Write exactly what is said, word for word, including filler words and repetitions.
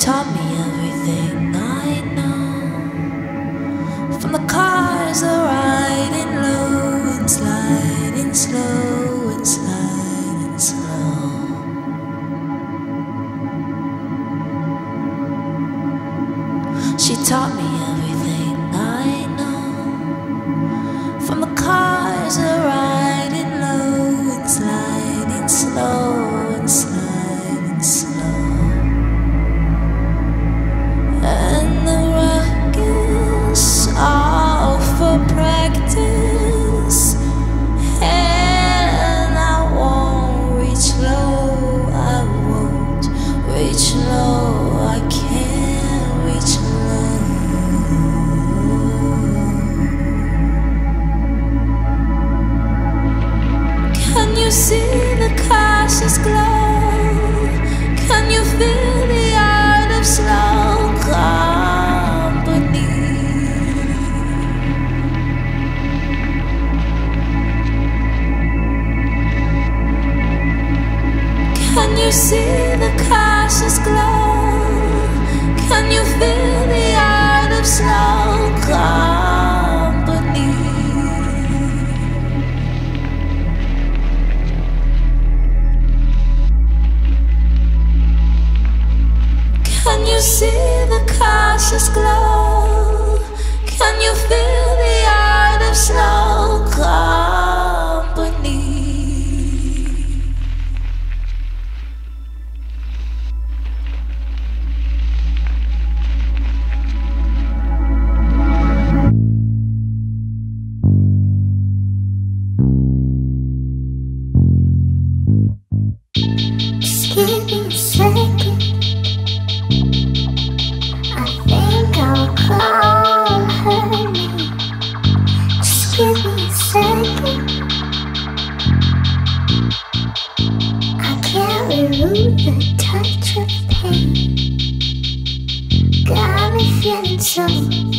taught me everything I know. From the cars that riding low and sliding slow and sliding slow. She taught me everything I know. From the cars that riding low and sliding slow and sliding slow. And the rockets all for practice. And I won't reach low, I won't reach low, I can't reach low. Can you see the cautious glow? Can you feel the art of slow company? Can you see the cautious glow? Can you feel the art of slow company? Can you see the cautious glow? Can you feel the art of slow company? Excuse me a second, I think I'll call her name. Just give me a second, I can't remove the touch of pain. Got me feeling so